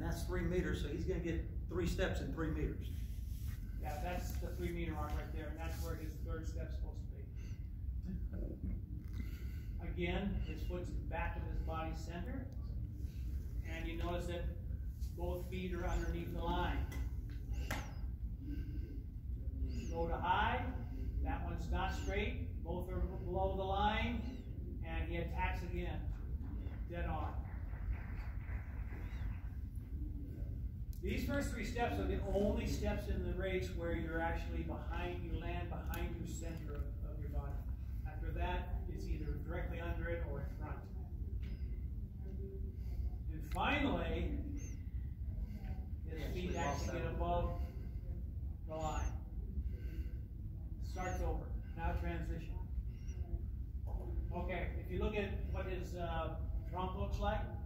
that's 3 meters, so he's going to get 3 steps in 3 meters. Yeah, that's the 3 meter mark right there, and that's where his third step's supposed to be. Again, his foot's back of his body center, and you notice that both feet are underneath the line. Go to high, that one's not straight, both are below the line, and he attacks again, dead on. These first 3 steps are the only steps in the race where you're actually behind, you land behind your center of your body. After that, it's either directly under it or in front. And finally, his feet actually get above the line. Starts over. Now transition. Okay, if you look at what his trunk looks like,